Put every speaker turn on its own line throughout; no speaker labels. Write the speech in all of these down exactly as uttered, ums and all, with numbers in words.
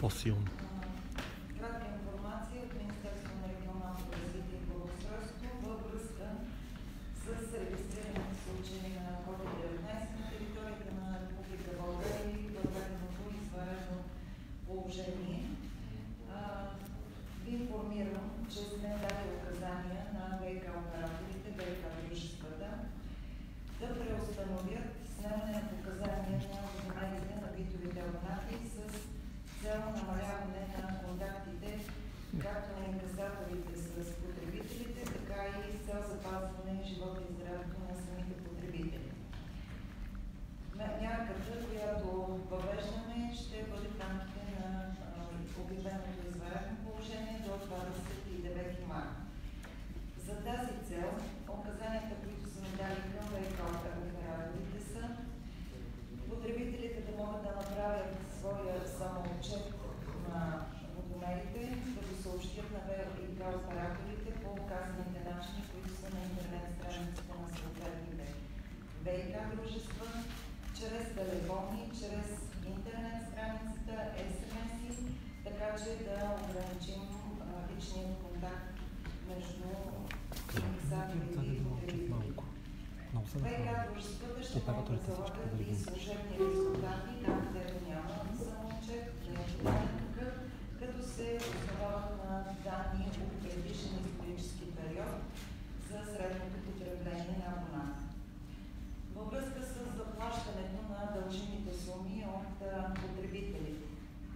по-силно.
Кратка информация от Министерството на регионалното развитие и благоустройството във връзка с регистрираните случаи на ковид деветнайсет на територията на Република България и въведеното извънредно положение. Ви информирам, че сме дали указания на ВиК операторите, ВиК дружествата да преустановят снемане на показания на водомерите на битовите абонати с цел намаляване на контактите както на инкасаторите с потребителите, така и с цел запазване на живота и здравето на самите потребители. Мярката, която въвеждаме, ще бъде в рамките на обявеното извънредно положение до двадесет и девети март. За тази цел указанията, които са дали към ВиК операторите са потребителите да могат да направят своя самоотчет на водомерите, като съобщят на ВиК операторите по указаните начини, които са на интернет страницата на съответните ВиК дружества, чрез телефони, чрез интернет страницата, ес ем ес, така че да ограничим личния контакт между инкасаторите и потребителите. ВиК дружествата ще могат да залагат и служебни резултати, там където няма самоотчет, такъв, като се основават на данни от предишен исторически период за средното потребление на абоната. Във връзка с заплащането на дължимите суми от потребителите.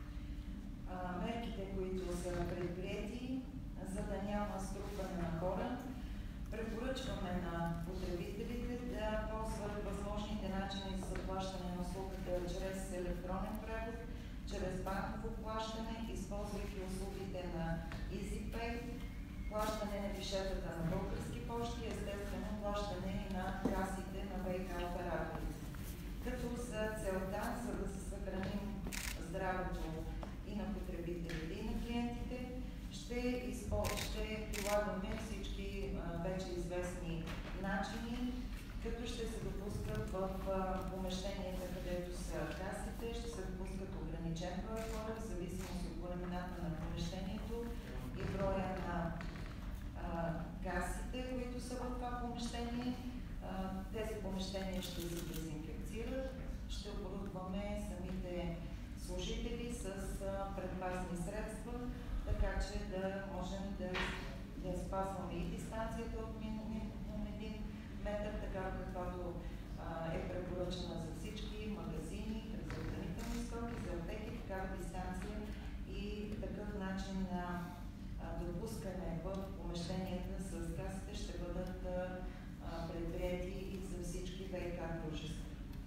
Мерките, които са предприети, за да няма струпване на хора, препоръчваме на потребителите да ползват възможните начини за заплащане на услугата чрез електронен превод, чрез банково плащане, използвайки услугите на EasyPay, плащане на гишетата на български пощи, естествено плащане и на касите на ВиК операторите. Като за целта, за да се съхраним здравето и на потребителите, и на клиентите, ще, изпол... ще прилагаме всички а, вече известни начини, като ще се допускат в а, помещенията, където са касите, ще се допускат ограничен брой хора, в зависимост от големината на помещението и броя на а, касите, които са в това помещение. А, тези помещения ще се дезинфекцират, ще оборудваме самите служители с а, предпазни средства, така че да можем да, да спазваме и дистанцията от минимум един метър, така каквато а, е препоръчена за всички магазини, за хранителни стоки, за аптеки, такава дистанция и такъв начин на а, допускане в помещенията с касите ще бъдат а, предприяти и за всички ВиК дружества.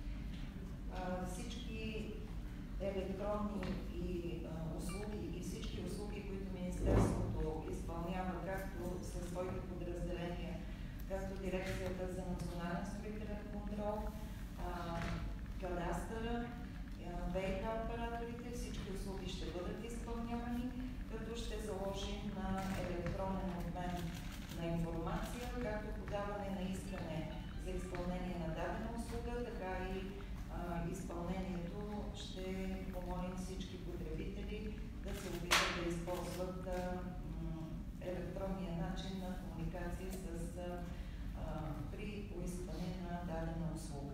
Всички електронни и а, услуги и всички услуги, които Министерството изпълнява, както със своите подразделения, както Дирекцията за национален строителен контрол, а, кадастъра, ВиК операторите, всички услуги ще бъдат изпълнявани, като ще заложим на електронен обмен на информация, както подаване на искане за изпълнение на дадена услуга, така и а, изпълнението ще помолим всички потребители да се опитат да използват а, електронния начин на комуникация с, а, при поискване на дадена услуга.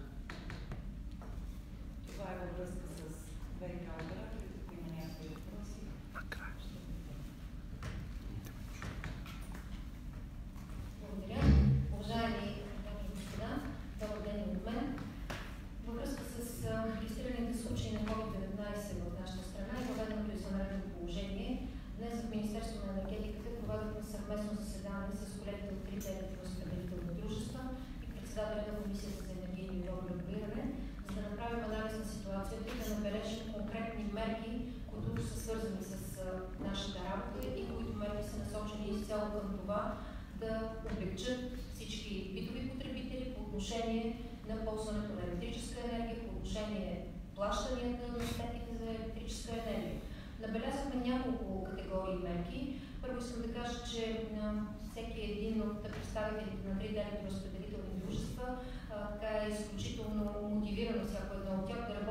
Това е във връзка с ВиК операторите, ако има някакви въпроси.
Благодаря. Уважаеми дами и господа, добър ден от мен. Във връзка с регистрираните случаи на ковид деветнайсет в нашата страна и въведеното извънредно положение, днес в Министерството на енергетиката проведохме съвместно заседание с колегите от трите електроразпределителни дружества и председателя на Комисията за енергийно и водно регулиране, за да направим анализ на ситуацията и да набележим конкретни мерки, които са свързани с нашата работа и които мерки са насочени изцяло към това да облегчат всички битови потребители по отношение на ползването на електрическа енергия, по отношение плащанията на сметките за електрическа енергия. Набелязахме няколко категории мерки. Първо искам да кажа, че всеки един от представителите на трите електроразпределителни дружества така е изключително мотивирано всяко едно от тях да работим изцяло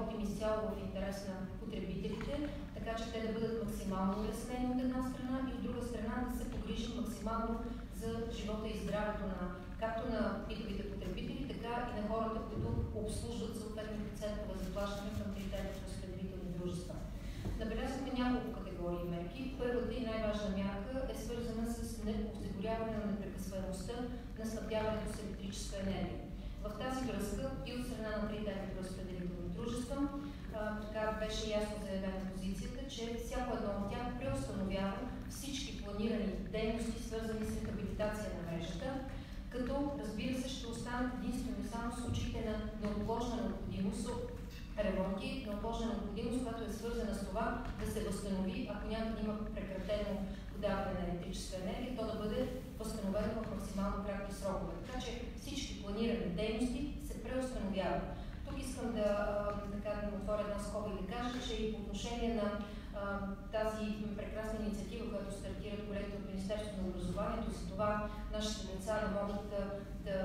изцяло в интерес на потребителите, така че те да бъдат максимално улеснени от една страна и от друга страна да се погрижим максимално за живота и здравето на както на битовите потребители, така и на хората, които обслужват съответните центрове за плащане към трите разпределителни дружества. Набелязахме няколко категории мерки. Първата и най-важна мярка е свързана с осигуряване на непрекъсваемостта на снабдяването с електрическа енергия. В тази връзка и от страна на трите разпределителни дружества така беше ясно заявена позицията, че всяко едно от тях преустановява всички планирани дейности, свързани с рехабилитация на мрежата, като, разбира се, ще останат единствено и само случаите на неотложна необходимост от ремонти, неотложна необходимост, която е свързана с това да се възстанови, ако някъде има прекратено подаване на електрическа енергия, то да бъде възстановено в максимално кратки срокове. Така че всички планирани дейности се преустановяват. Тук искам да, да, да отворя една скоба и да кажа, че и по отношение на а, тази прекрасна инициатива, която стартират колегите от Министерството на образованието, за това нашите деца да могат да, да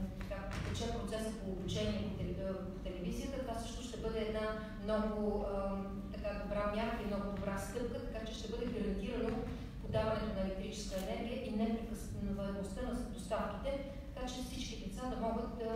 тече процеса по обучение по телевизията, това също ще бъде една много а, така добра мярка и много добра стъпка, така че ще бъде гарантирано подаването на електрическа енергия и непрекъснаваемостта на доставките, така че всички деца да могат да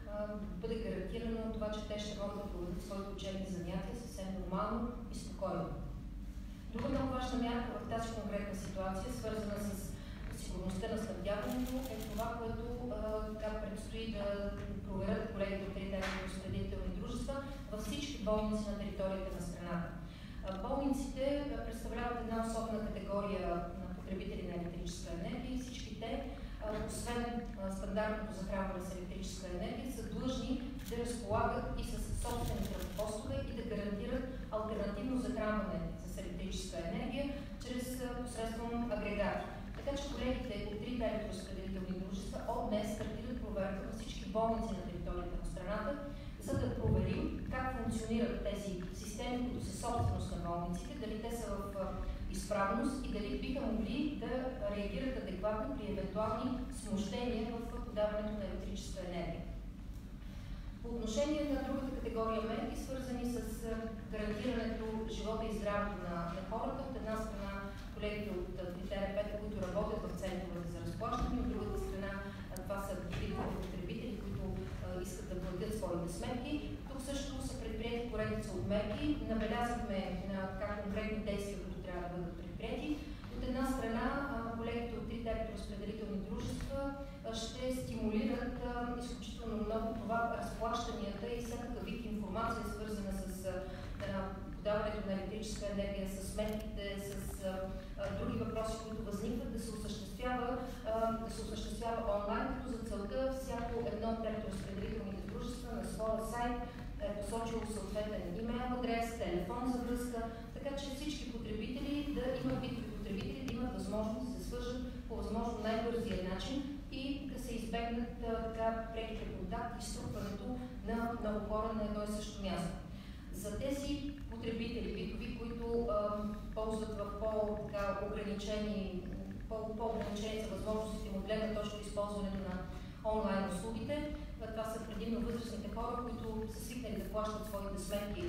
бъде гарантирано това, че те ще могат да проведат своите учебни занятия съвсем нормално и спокойно. Друга много важна мярка в тази конкретна ситуация, свързана с сигурността на снабдяването, е това, което така предстои да проверят колегите от трите разпределителни дружества във всички болници на територията на страната. Болниците представляват една особена категория на потребители на електрическа енергия и всички те, освен стандартното захранване с електрическа енергия, са длъжни да разполагат и с собствени кръвопостове и да гарантират алтернативно захранване с електрическа енергия чрез посредством агрегати. Така че колегите от трите електроразпределителни дружества от днес стартират проверка на всички болници на територията на страната, за да проверим как функционират тези системи, които са собственост на болниците, дали те са в изправност и дали биха могли да реагират адекватно при евентуални смущения в подаването на електрическа енергия. По отношение на другата категория мерки, свързани с гарантирането живота и здравето на, на хората, от една страна колегите от трите пет, които работят в центровете за разплащане, от другата страна това са битовите потребители, които а, искат да платят своите сметки. Тук също са предприяти поредица от мерки. Набелязахме на как конкретни действия, които трябва да бъдат предприяти. От една страна, колегите от трите електроразпределителни дружества ще стимулират а, изключително много това разплащанията и всякакъв вид информация, свързана с а, подаването на електрическа енергия, с сметките, с а, а, други въпроси, които възникват, да се осъществява, а, да се осъществява онлайн, като за целта всяко едно от електроразпределителните дружества на своя сайт е посочило съответен имейл адрес, телефон за връзка, така че всички потребители да имат битови потребители да имат възможност да се свържат по възможно най-бързия начин и да се избегнат така преките контакти и струпването на много хора на едно и също място. За тези потребители битови, които а, ползват в по-ограничени по-ограничени са възможностите им от гледна точка използването на онлайн услугите. Това са предимно възрастните хора, които са свикнали да плащат своите сметки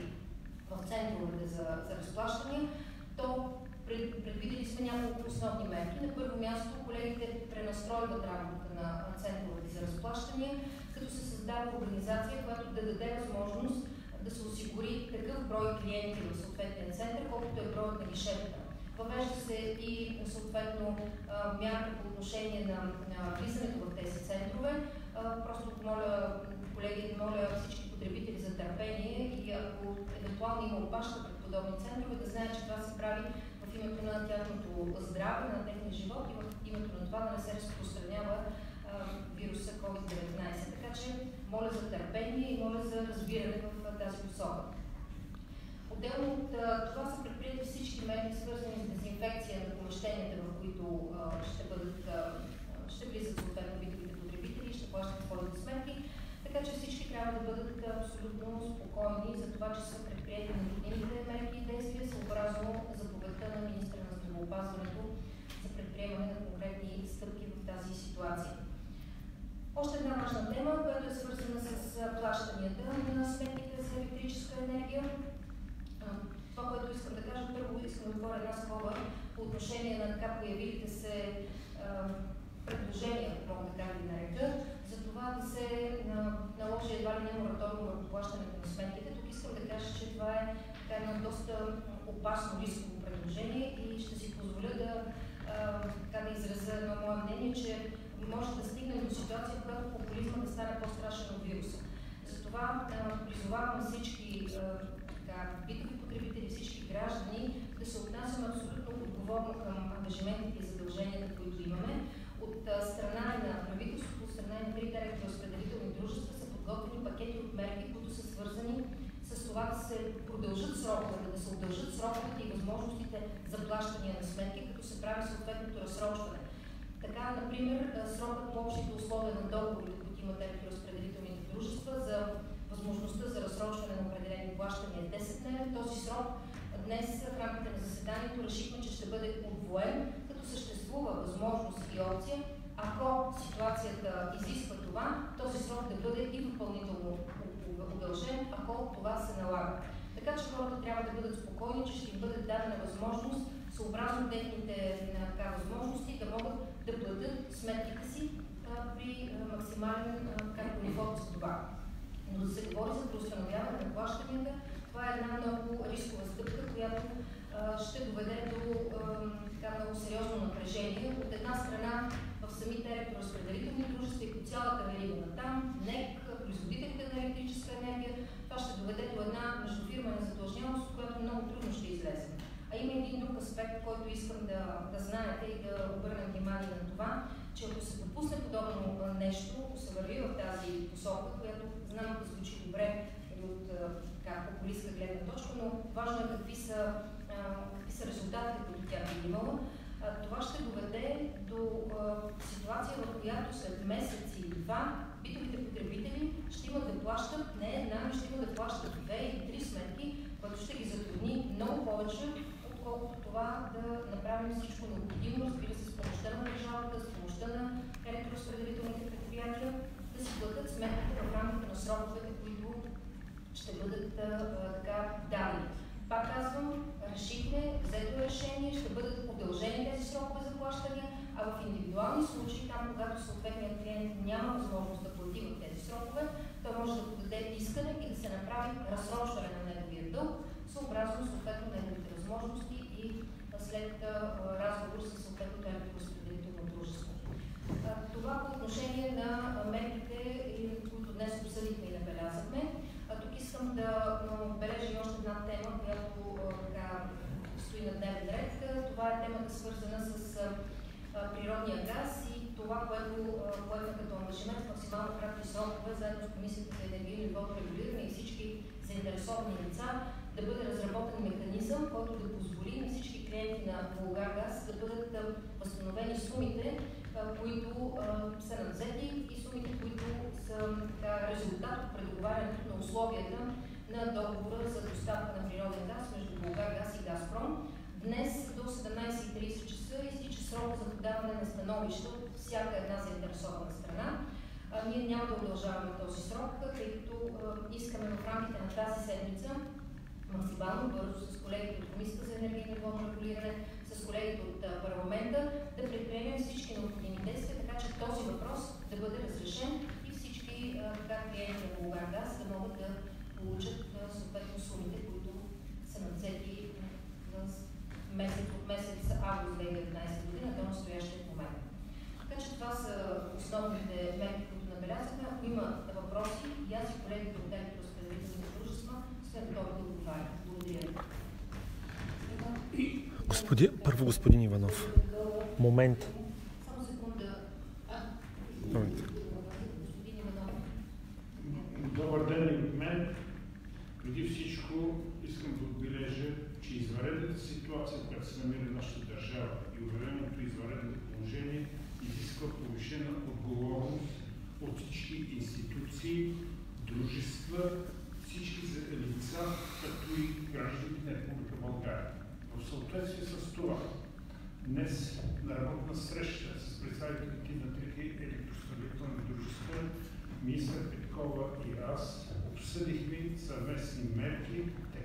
в центровете за, за разплащания. То пред, предвидели сме няколко основни мерки. На първо място колегите пренастройват работата на, на центровете за разплащания, като се създава организация, която да даде възможност да се осигури такъв брой клиенти в съответния център, колкото е броят на гишетата. Въвежда се и съответно мярка по отношение на, на влизането в тези центрове. Просто моля, колеги, моля всички потребители за търпение и ако евентуално има опашка пред подобни центрове, да знаят, че това се прави в името на тяхното здраве, на техния живот и в името на това да не се разпространява вируса ковид деветнайсет. Така че моля за търпение и моля за разбиране в тази посока. Отделно от това са предприети всички мерки, свързани с дезинфекция на помещенията, в които а, ще бъдат, а, ще влизат съответно битовите потребители и ще плащат своите сметки. Така че всички трябва да бъдат абсолютно спокойни за това, че са предприети необходимите мерки и действия, съобразно заповедта на министъра на здравеопазването за предприемане на конкретни стъпки в тази ситуация. Още една важна тема, която е свързана с плащанията на сметките за електрическа енергия. което искам да кажа, първо искам да отворя една скоба по отношение на така появилите се а, предложения, мога да кажа и нарека, за това да се а, наложи едва ли не мораториум върху плащането на сметките. Тук искам да кажа, че това е така едно доста опасно рисково предложение и ще си позволя да, а, така да изразя едно мое мнение, че може да стигнем до ситуация, в която популизма да стане по-страшен от вируса. Затова а, призовавам всички а, така, битови потребители, всички граждани да се отнасяме абсолютно отговорно към ангажиментите и задълженията, които имаме. От а, страна на правителството, от страна на трите електроразпределителни дружества са подготвени пакети от мерки, които са свързани с това да се продължат сроковете, да се удължат сроковете и възможностите за плащане на сметки, като се прави съответното разсрочване. Така, например, срокът по общите условия на договорите, които имат електроразпределителните дружества, за възможността за разсрочване на определени плащания е десет дневен. Този срок днес в рамките на заседанието решихме, че ще бъде удвоен, като съществува възможност и опция, ако ситуацията изисква това, този срок да бъде и допълнително удължен, ако това се налага. Така че хората трябва да бъдат спокойни, че ще им бъде дадена възможност, съобразно техните така, възможности, да могат да платят сметките си а, при а, максимален комфорт за това. Но да се говори за преустановяване на плащанията, това е една много рискова стъпка, която а, ще доведе до а, така, много сериозно напрежение. От една страна в самите електроразпределителни дружества и по цялата верига на там, НЕК, производителите на електрическа енергия, това ще доведе до една междуфирмена задлъжнялост, от която много трудно ще излезе. А има един друг аспект, който искам да, да знаете и да обърнем внимание на това, че ако се допусне подобно нещо, ако се върви в тази посока, която знам да звучи добре или от популистка гледна точка, но важно е какви са, а, какви са резултатите, които тя би имала. А, това ще доведе до а, ситуация, в която след месец или два битовите потребители ще имат да плащат не една, но ще имат да плащат две или три сметки, което ще ги затрудни много повече, отколкото това да направим всичко необходимо, разбира се, с помощта на държавата, с помощта на електроразпределителните предприятия, да си платят сметките в рамките на сроковете, които ще бъдат а, така дадени. Пак казвам, решихме, взето решение, ще бъдат удължени тези срокове за плащания, а в индивидуални случаи, там когато съответният клиент няма възможност да плати в тези срокове, той може да подаде искане и да се направи разсрочване на неговия дълг, съобразно съответно неговите възможности и след а, разговор с съответното електроразпределително дружество. Това по отношение на мерките, които днес обсъдихме и набелязахме. Тук искам да отбележа и още една тема, която така, стои на дневен ред. Това е темата свързана с природния газ и това, което поехме като ангажимент в максимално кратки срокове, заедно с Комисията за енергийно и водно регулиране и всички заинтересовани лица, да бъде разработен механизъм, който да позволи на всички клиенти на Булгаргаз да бъдат възстановени сумите, които са надвзети и сумите, които са така, резултат от предоговарянето на условията на договора за доставка на природен газ между Булгаргаз и Газпром. Днес до седемнайсет и трийсет часа изтича срок за подаване на становища от всяка една заинтересована страна. А, ние няма да удължаваме този срок, тъй като а, искаме в рамките на тази седмица максимално бързо с колегите от Комисията за енергийно и водно регулиране, с колегите от а, парламента да предприемем всички необходими действия, така че този въпрос да бъде разрешен и всички така клиенти на Булгаргаз да могат да получат съответно сумите, които са надвзети месец от месец август две хиляди и деветнайсета година до настоящия момент. Така че това са основните мерки, които набелязахме. Ако има въпроси, и аз и колегите от електроразпределителните дружества сме готови да отговарят. Благодаря.
Господи, първо господин Иванов. Момент.
Само секунда.
Момент.
Господин Иванов.
Добър ден и от мен. Преди всичко искам да отбележа, че извънредната ситуация, в която се намира нашата държава и обявеното извънредно положение, изисква повишена отговорност от всички институции, дружества, всички лица, като и гражданите на Република България. В съответствие с това, днес на работна среща с представителите на трите електроразпределителни дружества, министър Петкова и аз обсъдихме съвместни мерки,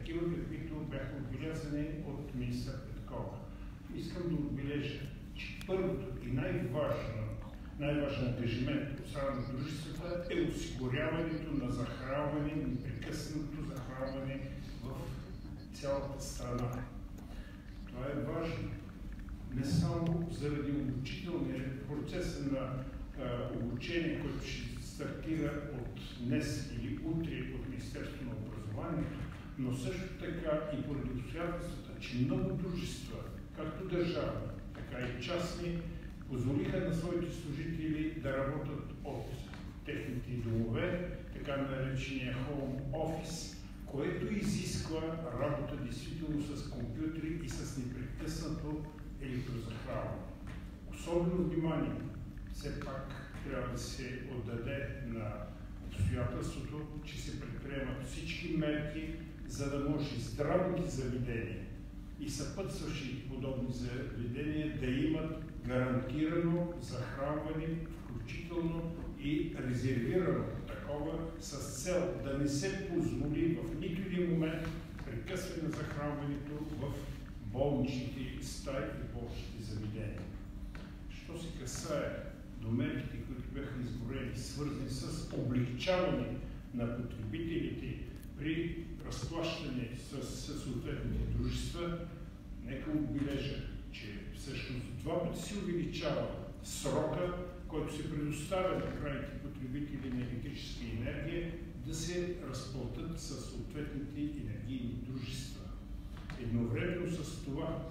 такива, каквито бяха отбелязани от министър Петкова. Искам да отбележа, че първото и най-важно, най-важен ангажимент от страна на дружествата е осигуряването на захранване, непрекъснато захранване в цялата страна. Това е важно. Не само заради обучителния процес на а, обучение, който ще стартира от днес или утре от Министерството на образованието, но също така и поради обстоятелствата, че много дружества, както държавни, така и частни, позволиха на своите служители да работят от техните домове, така наречения home office, което изисква работа действително с компютри и с непрекъснато електрозахранване. Особено внимание все пак трябва да се отдаде на обстоятелството, че се предприемат всички мерки, за да може здравните заведения и съпътстващи подобни заведения да имат гарантирано захранване, включително и резервирано такова, с цел да не се позволи в нито един момент прекъсване на захранването в болничните стаи и болничните заведения. Що се касае до мерките, които бяха изброени, свързани с облегчаване на потребителите при разплащане с, с съответните дружества, нека отбележа, че всъщност два пъти се увеличава срока, който се предоставя на крайните потребители на електрическа енергия да се разплатят с съответните енергийни дружества. Едновременно с това,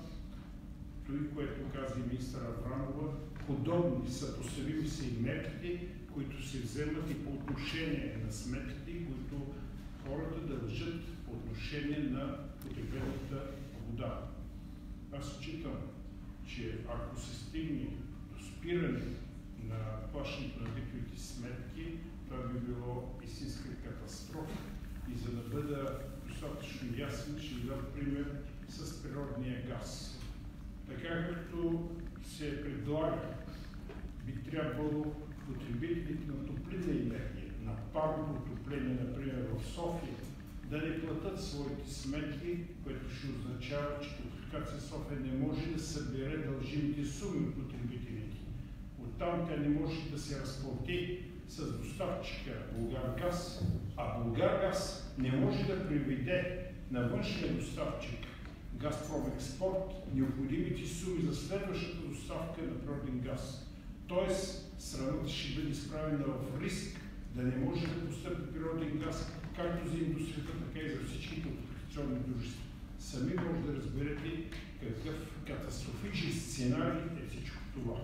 той, което каза и министър Аврамова, подобни съпоставими са и мерките, които се вземат и по отношение на сметките, които хората дължат по отношение на потребената вода. Аз считам, че ако се стигне до спиране на плащането на битовите сметки, това би било истинска катастрофа. И за да бъда достатъчно ясен, ще дам пример с природния газ. Така както се предлага, би трябвало потребителите на топлинна енергия, на парно отопление, например в София, да не платят своите сметки, което ще означава, че Топлофикация София не може да събере дължимите суми от потребителите. Оттам тя не може да се разплати с доставчика Булгаргаз, а Булгаргаз не може да приведе на външния доставчик Газпром Експорт необходимите суми за следващата доставка на природен газ. Тоест, страната ще бъде изправена в риск да не може да постъпи природен газ, както за индустрията, така и за всички топлофикационни дружества. Сами може да разберете какъв катастрофичен сценарий е всичко това.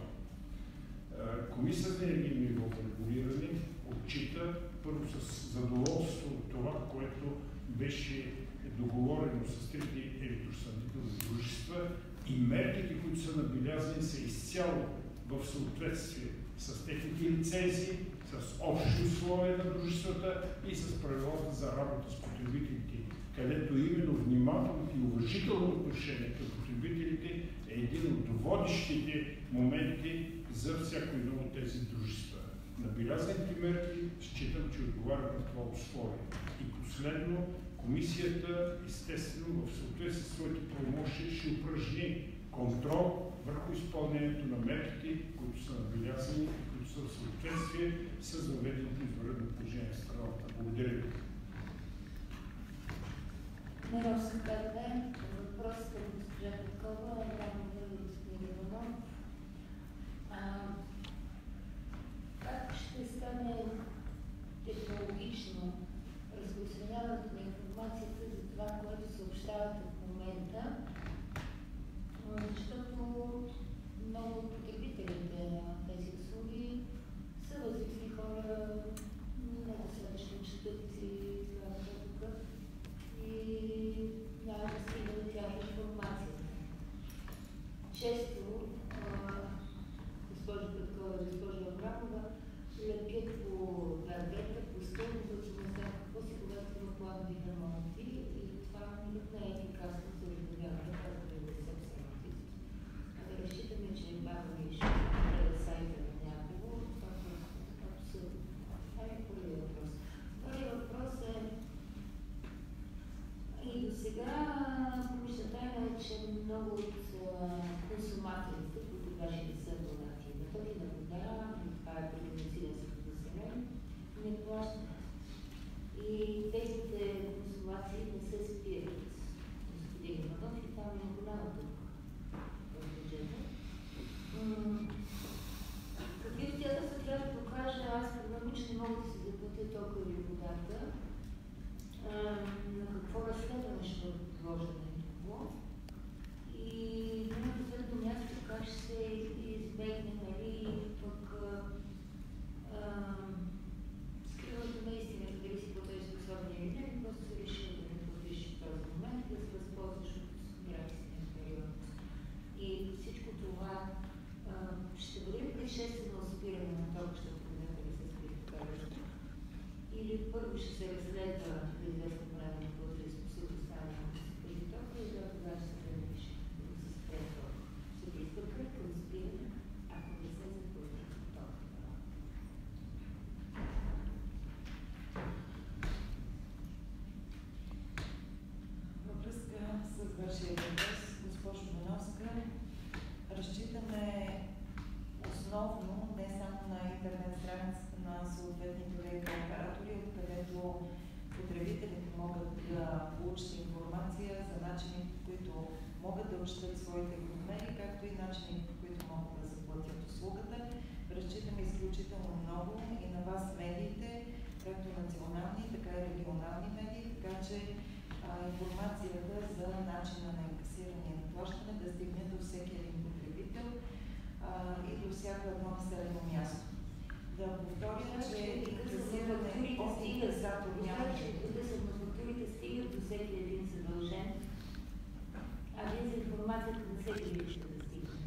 Комисията за енергийно и водно регулиране отчита първо с задоволство от това, което беше договорено с трите електроснабдителни дружества и мерките, които са набелязани, са изцяло в съответствие с техните лицензии, с общи условия на дружествата и с правилата за работа с потребителите, където именно внимателното и уважително отношение към потребителите е един от водещите моменти за всяко едно от тези дружества. Набелязаните мерки считам, че отговарят на това условие. И последно, комисията, естествено, в съответствие с своите правомощия ще упражни контрол върху изпълнението на мерките, които са набелязани и които са в съответствие с въведеното извънредно положение в страната. Благодаря ви.
Мирослав Каден, въпрос към госпожа Петкова, Аврамова и господин Иванов. Как ще стане технологично разпространяването на информацията за това, което съобщавате в момента, защото много от потребителите на тези услуги са възрастни хора, недостатъчно четъци, и няма да стига до тях информацията. Често, госпожа Петкова и госпожа Аврамова, лепят по дървета, по стълбовете, не знам какво си, когато има планови ремонти, и това никак не е ефикасно за разгледяване на деветдесет процента. А да разчитаме, че бавно и ще гледа сайта на някого, това е абсурдно. Това е първият въпрос. Вторият въпрос е и до сега почетайна е, че много от консуматорите, които даже не са абонати на токи на вода, това е предназначителското население, не плащат. И техните консумации не се спират. Господин Иванов, и там е голяма дълга в бюджета. Какви обстоятелства трябва да покажа, аз предлагам, че не мога да си заплатя толкова или водата. На какво разследване ще бъде подложено и какво. И на последното място как ще се избегне, нали, пък скриването на истината, дали си платиш способни или не, просто се решил да не платиш в този момент и да се възползваш от гратисния период. И всичко това а, ще бъде ли предшествено спиране на тока, ще отпадне да се спира това, или първо ще се разследва за известно време на платежоспособността на преди тока и тогава ще се реши да се спре тока. Ще пристъпка към спиране, ако не се заплати тока.
Във връзка с вашия въпрос, госпожо Бановска, разчитаме основно не само на интернет страницата на съответните ВиК оператори, откъдето потребителите могат да получат информация за начините, по които могат да отчитат своите размери, както и начините, по които могат да заплатят услугата. Разчитаме изключително много и на вас медиите, както национални, така и регионални медии, така че а, информацията за начина на инкасиране и плащане да стигне до всеки един потребител а, и до всяко едно населено място. Да повторя, че инкасиране от инкасатор няма.
Фактурите стигат до всеки един задължен, а вие за информацията на всеки един ще да стигне.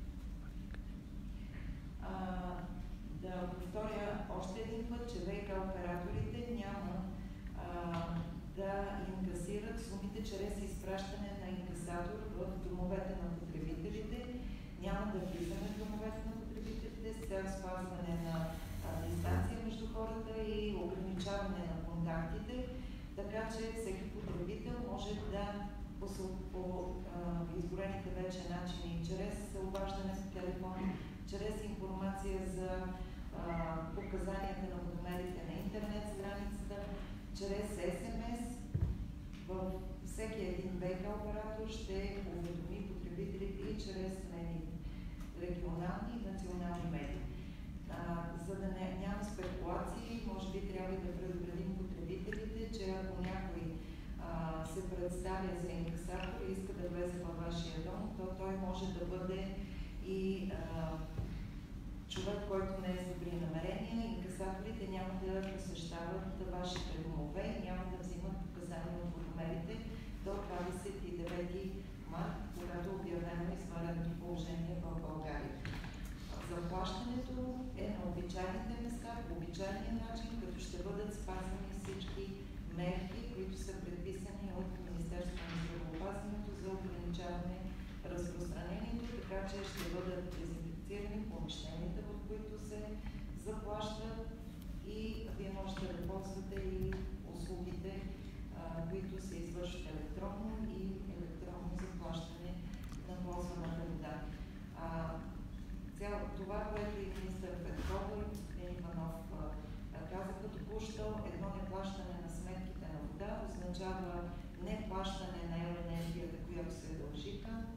Да повторя още един път, че ВиК операторите няма а, да инкасират сумите чрез изпращане на инкасатор в домовете на потребителите. Няма да влизаме в домовете на потребителите с цел спазване на а, дистанция между хората и ограничаване на контактите, така че всеки потребител може да по, по а, изброените вече начини, чрез обаждане с телефон, чрез информация за а, показанията на водомерите на интернет страницата, чрез ес ем ес, във всеки един ВиК оператор ще уведоми потребителите и чрез медии, регионални и национални медии. А, за да не, няма спекулации, може би трябва да предупредим потребителите, че ако някой а, се представя за инкасатор и иска да влезе във вашия дом, то той може да бъде и а, човек, който не е с добри намерения. Инкасаторите няма да посещават вашите домове и няма да взимат показания от водомерите до двадесет и девети март, когато е обявено извънредното положение в България. Заплащането е на обичайните места, по обичайния начин, като ще бъдат спазвани всички мерки, които са предписани от Министерството на здравеопазването за ограничаване разпространението, така че ще бъдат дезинфекцирани помещенията, в които се заплащат и вие можете да ползвате и услугите, а, които се извършват електронно и електронно заплащане на ползваната вода. А, цяло това, което и министър Петкова и господин Иванов казаха току-що, едно неплащане на сметките на вода означава неплащане на електроенергията, която се дължи към,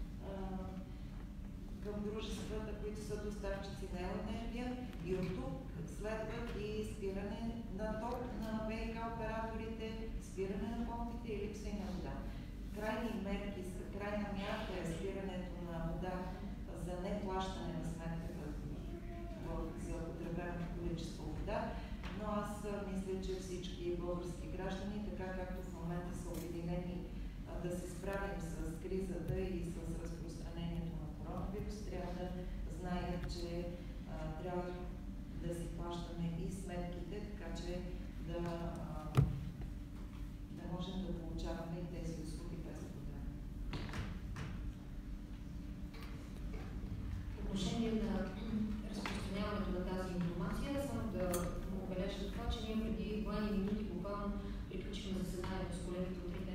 към дружествата, които са доставчици на електроенергия, и от тук следват и спиране на ток на ВиК операторите, спиране на помпите и липса и на вода. Крайни мерки, крайна мярка е спирането на вода за неплащане на сметката за потребеното количество вода, но аз мисля, че всички български граждани, така както в момента са обединени да се справим с кризата и с разпространението на коронавирус, трябва да знаят, че а, трябва да си плащаме и сметките, така че да, а, да можем да получаваме и тези услуги без вода.
По отношение на разпространяването на тази информация, само да му обележа това, че ние преди буквални минути буквално приключихме заседанието с колегите от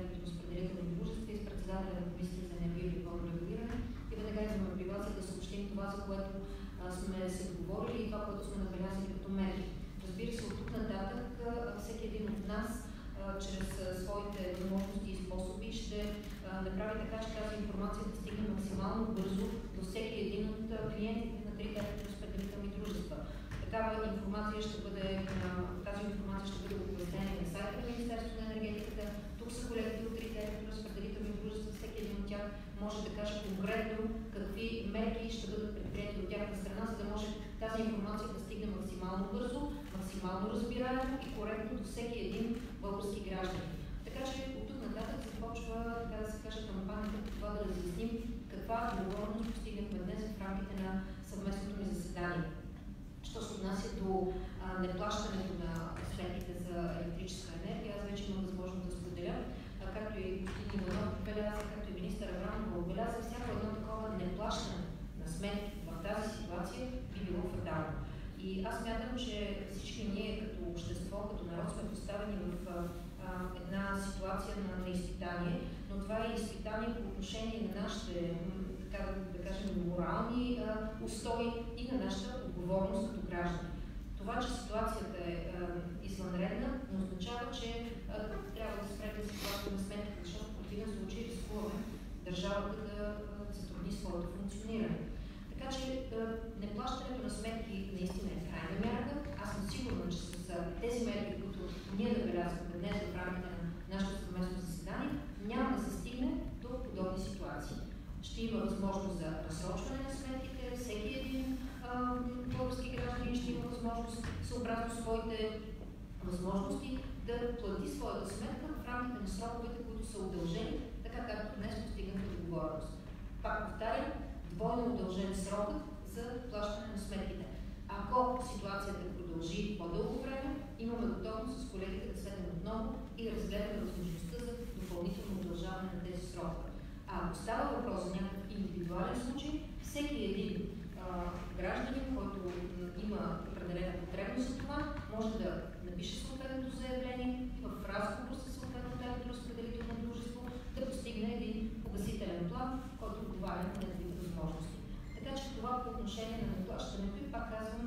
чрез своите възможности и способи ще направи така, че тази информация да стигне максимално бързо до всеки един от клиентите на трите разпределителни дружества. Такава информация ще бъде, тази информация ще бъде оповестена на сайта на Министерството на енергетиката. Тук са колегите от трите разпределителни дружества, всеки един от тях може да каже конкретно какви мерки ще бъдат предприяти от тяхна страна, за да може тази информация да стигне максимално бързо, максимално разбираемо и коректно до всеки един български гражданин. Така че от тук нататък започва, така да се каже, кампанията по това да разясним каква отговорност постигнахме днес в рамките на съвместното ни заседание. Що се отнася до а, неплащането на сметките за електрическа енергия, аз вече имам възможност да споделя, а, както и господин Иванов отбеляза, както и министър Аврамова отбеляза, всяко едно такова неплащане на сметки в тази ситуация би било фатално. И аз смятам, че всички ние като общество, като народ сме поставени в а, една ситуация на, на изпитание, но това е изпитание по отношение на нашите, така да, да кажем, морални а, устои и на нашата отговорност като граждани. Това, че ситуацията е а, извънредна, не означава, че а, трябва да спрем да се плащаме сметките, защото в противен случай рискуваме държавата да затрудни своето функциониране. Така че неплащането на сметки наистина е крайна мярка. Аз съм сигурна, че с тези мерки, които ние набелязваме днес в рамките на нашето съвместно заседание, няма да се стигне до подобни ситуации. Ще има възможност за разсрочване на сметките, всеки един а, български гражданин ще има възможност, съобразно своите възможности, да плати своята сметка в рамките на сроковете, които са удължени, така както днес постигнахме договореност. Пак повтарям, двойно удължен срокът за плащане на сметките. Ако ситуацията продължи по-дълго време, имаме готовност с колегите да седнем отново и да разгледаме възможността за допълнително удължаване на тези срокове. А ако става въпрос за някакъв индивидуален случай, всеки един а, гражданин, който има определена потребност за това, може да напише съответното заявление и в разговор с съответното електроразпределително дружество да постигне един погасителен план, който отговаря на неговите възможности. Така че това по отношение на неплащането и пак казвам,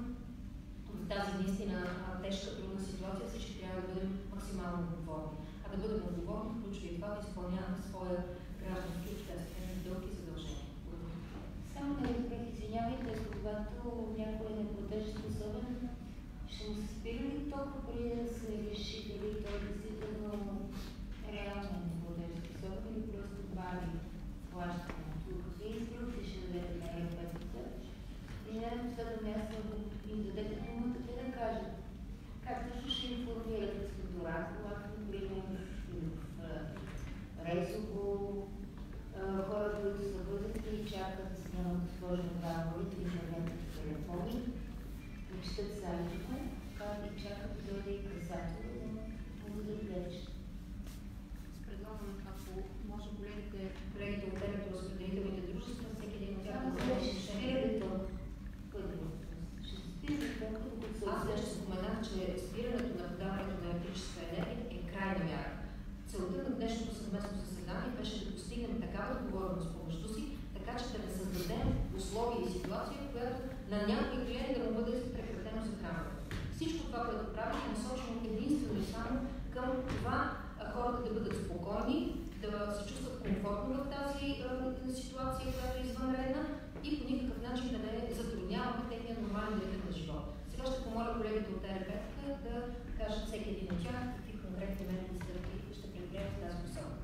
в тази наистина тежка, трудна ситуация всички трябва да бъдем максимално отговорни. А да бъдем отговорни включва и това да изпълняваме своя граждански обществен дълг и задължения.
Само да разберете, извинявайте, когато някой е неплатежоспособен, ще му се спира ли толкова преди да се реши дали той действително реално е неплатежоспособен или просто бави плащането? Какви инструкции ще дадете на експерта? И не на последно място им дадете думата те да кажат как точно ще информират като разговор, например в Резово, хора, които са възрастни и чакат да снимат сложни договорите и интернетните телефони, да четат сайтове, и чакат да дойде и касател да му да влече.
Предлагам, ако може колегите, колегите от електроразпределителните дружества, всеки един от тях да
вземе решението.
Аз вече споменах, че спирането на подаването на електрическа енергия е крайна мярка. Целта на днешното съвместно заседание беше да постигнем такава отговорност помежду си, така че да не създадем условия и ситуация, в която на някой клиент да му бъде прекратено захранването. Всичко това, което правим, е насочено единствено и само към това хората да бъдат спокойни, да се чувстват комфортно в тази а, ситуация, която е извънредна и по никакъв начин да не затрудняваме техния нормален ритъм на живот. Сега ще помоля колегите от ЕРП да кажат всеки един от тях какви конкретни мерки стъпки ще предприемат в тази посока.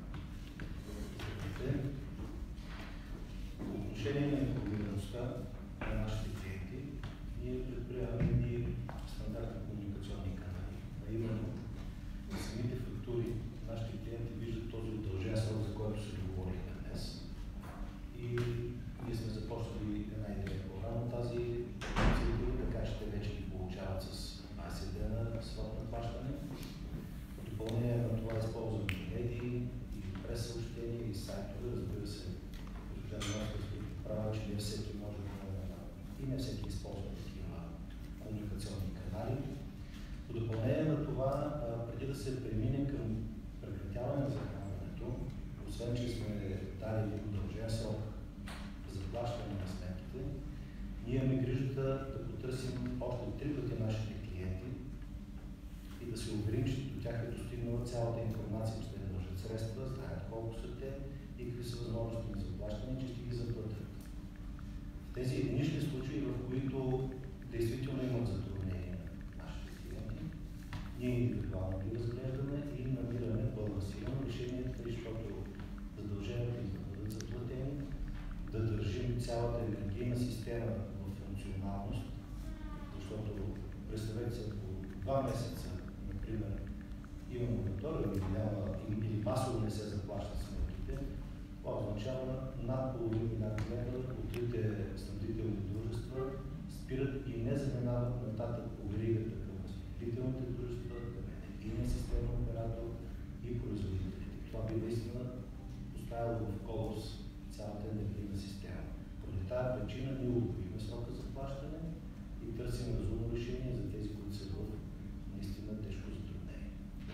По отношение на информираността на нашите клиенти, ние предприемаме едни стандартни комуникационни канали, а именно на самите фактури нашите клиенти виждат този удължен срок, за който се договорихме днес. И ние сме започнали една идея по-рано тази процедура, така че те вече ги получават с двайсет дена срок на плащане. В допълнение на това използваме медии, и прес-съобщения, и сайтове, разбира се, права, че не всеки може да и не всеки използва такива комуникационни канали. По допълнение на това, преди да се премине към прекратяване на захранването, освен че сме дали удължен срок за плащане на сметките, ние имаме грижата да потърсим още три пъти нашите клиенти и да се уверим, че до тях е достигнала цялата информация, че те държат средства, знаят колко са те и какви са възможности за заплащане, че ще ги заплатят. В тези единични случаи, в които действително имат затруднения нашите клиенти, ние индивидуално ги разглеждаме и намираме балансирано решение, защото задълженията им да бъдат заплатени, да държим цялата енергийна система в функционалност, защото представете се, по два месеца, например, има мониторинг или, няма, или масово не се заплащат сметките, това означава над половин милиард лева от трите снабдителни дружества спират и не заминават нататък по веригата към разпределителните дружества, към енергийния системен оператор и производителите. Това би наистина поставило в колос цялата енергийна система. Поради тази причина ние удвоихме срока за плащане и търсим разумно решение за тези, които са в наистина тежко затруднение.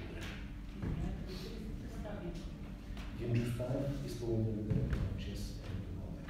Благодаря. Димчо Станев, изпълнителен директор на ЧЕЗ Електромобил.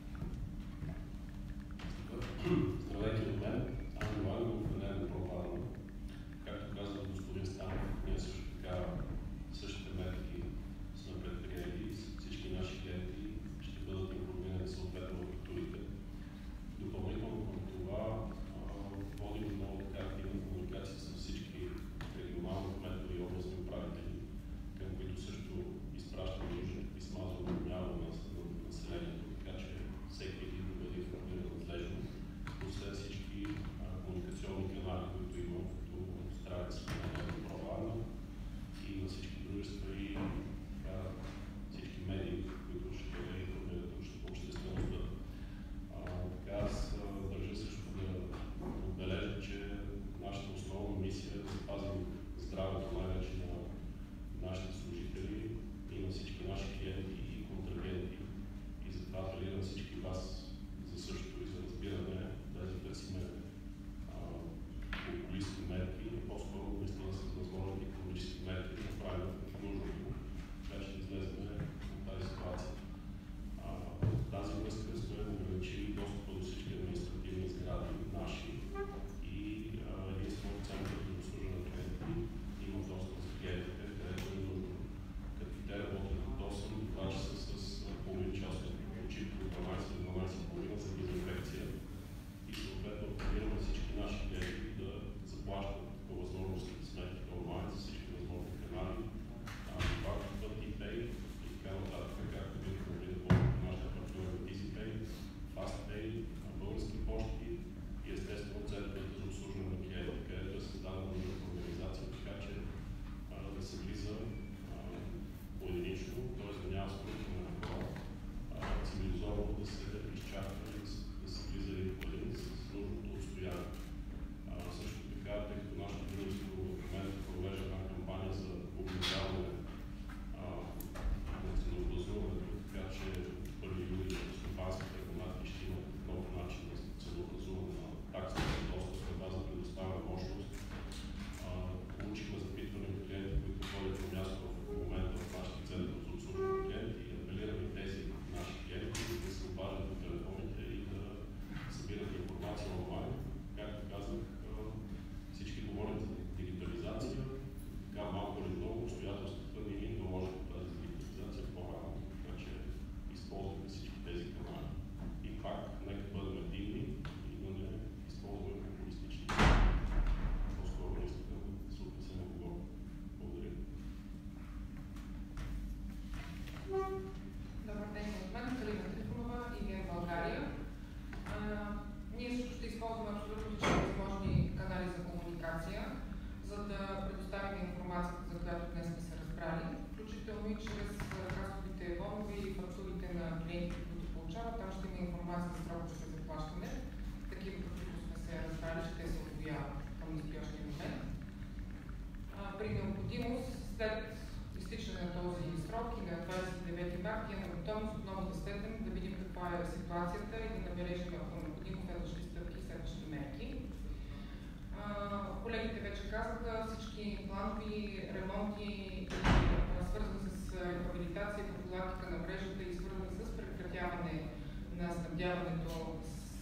Здравейте от мен. Ани Вангов, Енерго Пропадано. Както каза господин Станов, ние също така същите мерки сме предприели. Всички наши клиенти ще бъдат информирани съответно от фактурите. Допълнително към това водим много така активна комуникация с всички регионални кметове и областни управители, към които също изпращаме нужните писма за уведомяване на населението, така че всеки един да бъде информиран надлежно. Освен всички а, комуникационни канали, които имам, като страница на Енерго Пропадано и на всички дружества и а, всички медии, които ще информират обществеността. Така аз а, държа също да отбележа, че нашата основна мисия е да запазим здравето най-вече на нашите служители и на всички наши клиенти и контрагенти. И затова апелирам всички вас за същото и за разбиране, да търсиме популистки мерки, по-скоро наистина с възможни икономически мерки да направим нужното, така ще излезем от тази ситуация. А, в тази връзка сме ограничили достъпа до всички административни сгради наши и единствено център за обслужване на клиенти има достъп за клиентите, където е нужно. Като те работят от осем до два часа с половин час почивка от дванадесет до дванадесет и половина за дезинфекция и съответно апелираме всички наши клиенти да заплащат по възможностите сметките онлайн за всички възможни канали, път и Pay и така нататък, както бихме могли да ползваме нашите партньори от EasyPay, FastPay, български пощи и естествено центровете за обслужване на клиенти, където е създадена нужната организация, така че а, да се влиза поединично, т.е. да няма скрупване на хора, цивилизовано да се изчаква и да се влиза един по един с нужното отстояние. А, също така, тъй като нашето дружество в момента провежда една кампания за обновяване на ценообразуването, така че първи юли стопанските абонати ще имат нов начин на ценообразуване на таксата за достъп на база предоставена мощност. Получихме запитване от клиенти, които ходят на място в момента в нашите центрове за обслужване на клиенти и апелираме тези наши клиенти да се обаждат по телефоните и да събират информация онлайн. Както казах, всички говорят за дигитализация, така малко или много обстоятелствата ни ни наложат тази дигитализация по-рано, така че използваме всички тези канали. И пак, нека бъдем единни и да не използваме популистични. По-скоро наистина да се описаме отговорно. Благодаря.
Добър ден от мен, Калина Трифонова и ВИЕ България. А, ние също ще използваме абсолютно всички възможни канали за комуникация, за да предоставим информацията, за която днес сме се разбрали, включително и чрез касовите бонове и фактурите на клиентите, които получават. Там ще има информация за сроковете за плащане, такива, които сме се разбрали, ще се отбояват към настоящия момент. А, при необходимост, след изтичане на този срок и на двадесет и девети март имаме готовност отново да следнем, да видим каква е ситуацията и да набележим, ако е необходимо, следващи стъпки и следващи мерки. А, колегите вече казаха, всички планови ремонти, свързани с рехабилитация и профилактика на мрежата и свързани с прекратяване на снабдяването,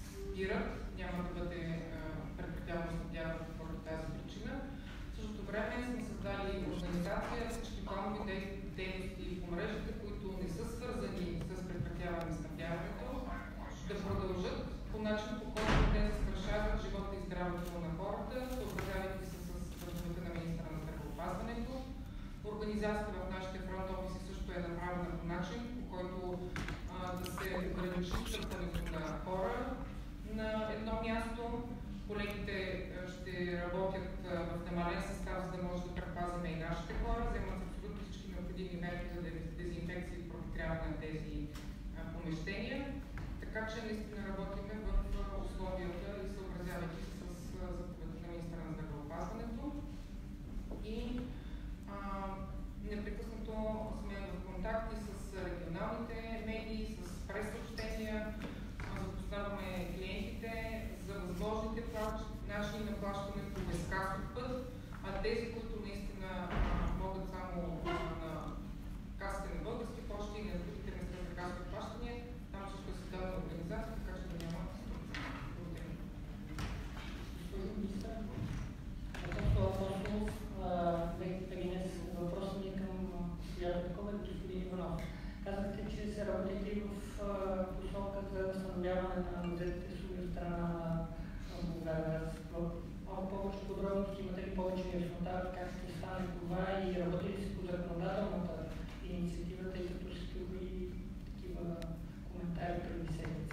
спират. Няма да бъде прекратяване на снабдяването поради тази причина. В същото време създали организация, всички планови дейности по мрежите, които не са свързани с прекратяване на снабдяването, да продължат по начин, по който те застрашават живота и здравето на хората, съобразявайки се с заповедта на министъра на здравеопазването. Организацията в нашите фронт офиси също е направена по начин, по който а, да се ограничи стъпването на хора на едно място. Колегите ще работят в намален състав, за да може да предпазим и нашите хора, вземат абсолютно всички необходими мерки за дезинфекция и проветряване на тези а, помещения. Така че наистина работиме в условията и съобразявайки се с заповедта на министъра на здравеопазването. И а, непрекъснато сме в контакти с регионалните медии, с прес-съобщения, запознаваме клиентите за възможните начини на плащане по безкасов път, а тези, които наистина а, могат само а, на касите на български почти и на другите места за касови плащания, там също е създадена организация, така че да няма проблеми.
Господин министър, Апостол Апостолов, нека преминем с въпроса ни към госпожа Петкова и господин Иванов. Казахте, че се работите в посока за възстановяване на музеите с от страна на Булгаргаз. Малко повече подробности, имате ли повече яснота как ще стане това и работи ли се по законодателната инициатива, тъй като ще чули такива коментари преди седмица?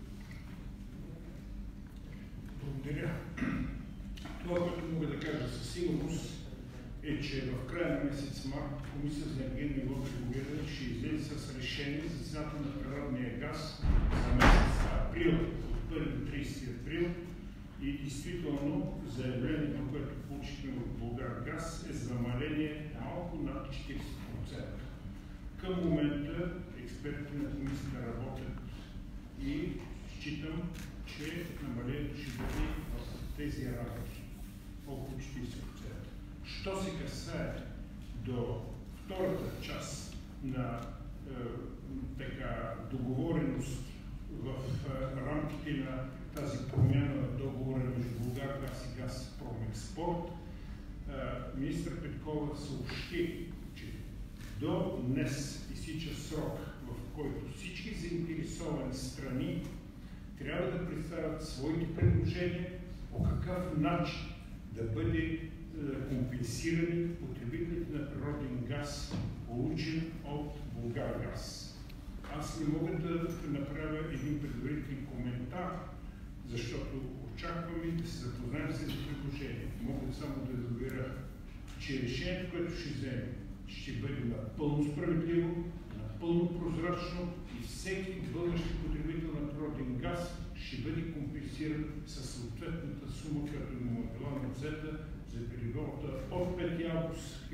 Благодаря. Това, което мога да кажа със сигурност, е, че в края на месец март Комисията за енергийно и водно регулиране ще излезе с решение за цената на природния газ за месец април, от първи до тридесети април. И действително заявлението, което получихме от Булгаргаз, е за намаление малко над четиридесет процента. Към момента експертите на комисията работят и считам, че намалението ще бъде в тези рамки, около четиридесет процента. Що се касае до втората част на е, така, договореност в е, рамките на тази промяна на договора между Булгаргаз и Газпром Експорт, е, министър Петкова съобщи, че до днес изтича срок, в който всички заинтересовани страни трябва да представят своите предложения по какъв начин да бъде компенсирани потребителите на природен газ, получен от Булгаргаз. Аз не мога да направя един предварителен коментар, защото очакваме да се запознаем с тези предложения. Мога само да доверя, че решението, което ще вземе, ще бъде напълно справедливо, напълно прозрачно и всеки български потребител на природен газ ще бъде компенсиран със съответната сума, която му е била надвзета за периода от пети август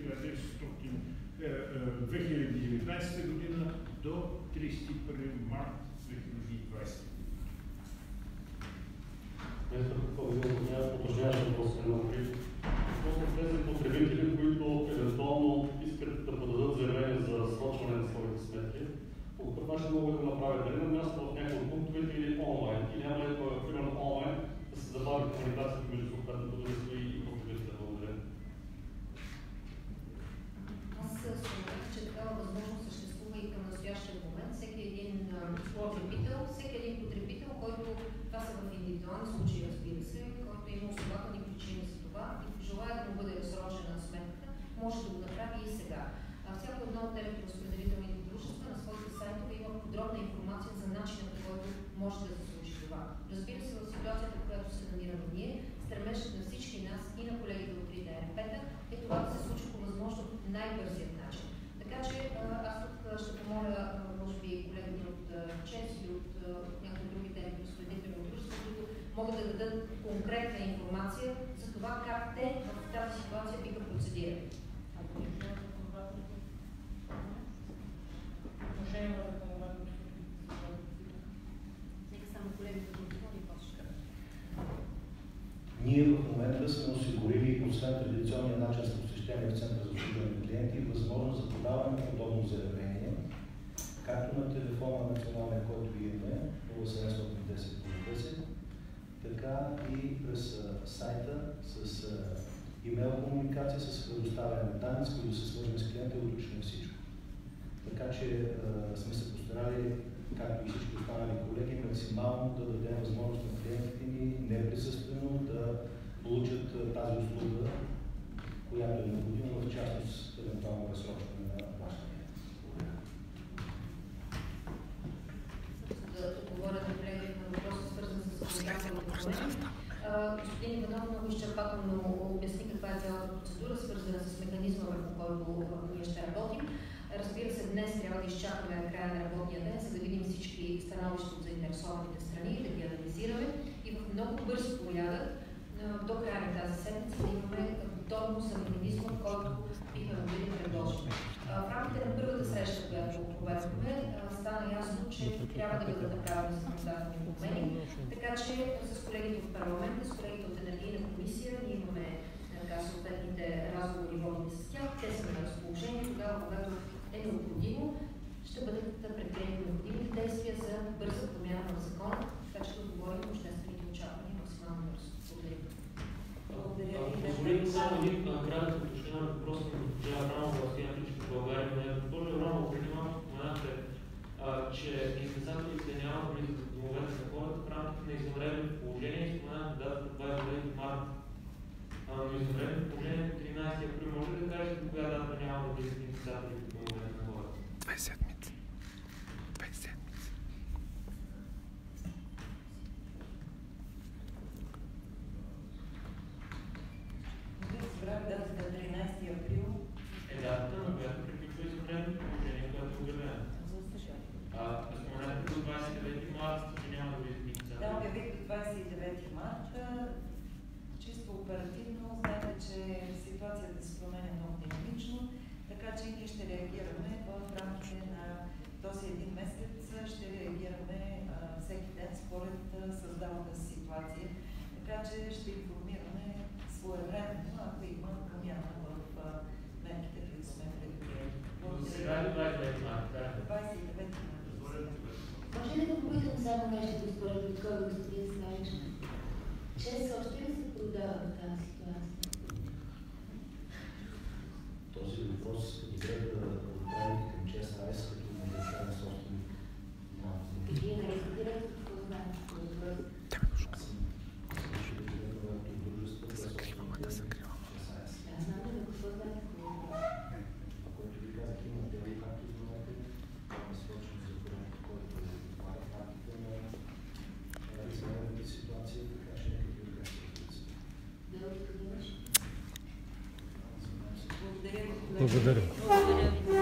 две хиляди и деветнадесета година до тридесет и първи март две хиляди и двадесета година.
Министър Петкова, уточняващ въпрос е много крит. Относно тези потребители, които евентуално искат да подадат заявление за разсрочване на своите сметки, по какъв начин могат да направят? Дали на място в някои от пунктовете или онлайн? И няма ли, примерно онлайн, да се забави комуникацията между съответното дружество и потребителите? Благодаря.
Аз споменах, че такава възможност съществува и към настоящия момент. Всеки един потребител, всеки един потребител, който, това са в индивидуални случаи, разбира се, който има основателни причини за това и желая да му бъде разсрочена сметката, може да го направи и сега. А всяко едно от електроразпределителните дружества на своите сайтове има подробна информация за начина, по който може да се случи това. Разбира се, в ситуацията, в която се намираме ние, стремежът на всички нас и на колегите от три Д Р П-та е това да се случи по възможно най-бързият начин. Така че аз тук ще помоля, може би, колегите от ЧЕС или от някои другите електроразпределителни дружества, които могат да дадат конкретна информация за това как те в тази ситуация биха процедирали.
Ние в момента сме осигурили, освен традиционния начин за посещение в Центъра за обслужване на клиенти, възможност за подаване на подобно заявление, както на телефона националния, който имаме, нула седемстотин и десет десет, така и през сайта с имейл комуникация с предоставяне на данни, с които се свържем с клиента и уточним всичко. Така че а, сме се постарали, както и всички останали колеги, максимално да дадем възможност на клиентите ни неприсъствено да получат а, тази услуга, която е необходима, в частност евентуално разсрочване на плащане.
Да отговоря на колегите на въпроса, свързан с законодателното управление. Господин Иванов много изчерпателно обясни каква е цялата процедура, свързана с механизма, върху който ние ще работим. Разбира се, днес трябва да изчакаме края на работния ден, за да видим всички становища от заинтересованите страни, да ги анализираме и в много бърз порядък до края на тази седмица да имаме готовност за механизма, който бихме могли да предложим. В рамките на първата среща, която проведохме, стана ясно, че трябва да бъдат направени законодателни промени, така че с колегите от парламента, с колегите от енергийна комисия, ние имаме така, съответните разговори водени с тях, те са на разположение, тогава, когато е необходимо, ще бъдат предприети необходимите действия за бърза промяна в закона, така че да отговорим на обществените очаквания максимално бързо. Благодаря.
Позволите само един кратък уточнен въпрос на госпожа Аврамова, Стояничка в България. Госпожа Аврамова, преди малко споменахте, че инкасаторите няма да влизат в домовете на хората в рамките на извънредното положение и споменахте датата двадесет и девети март. Но извънредното положение е тринадесети април. Може ли да кажете до коя дата няма да влизат инкасаторите в домовете на хората?
Две седмици. Две седмици.
Разбрах датата тринадесети април.
Е датата, на която приключва извънредното положение, което е обявено. А споменахте до двадесет и девети март, че няма да влизат инкасаторите.
Да, обявих до двадесет и девети марта. Чисто оперативно знаете, че ситуацията се променя много динамично, така че ние ще реагираме в рамките на този един месец, ще реагираме а, всеки ден според създалата ситуация, така че ще информираме своевременно, ако има промяна в а, мерките, които сме предприели.
Сега е двадесет и девети март, да.
двадесет и девети март.
Може ли да попитам само нещо, според такова, господин Славичев? ЧЕЗ още ли се продава в тази ситуация?
Този въпрос добре да отправите към ЧЕЗ АЕС, като мажоритарен собственик на
Вие не разбирате какво знаете по въпрос?
Аз съм слушал директорът от дружеството, да закриваме да закриваме ЧЕЗ АЕС.
Аз знам ли какво знаете по въпрос?
Това, което ви казах, има дели, както знаете, това е свършен за проект, който е в рамките на извънредните ситуации, така че нека ви кажа.
Благодаря.
Благодаря.
Благодаря ви.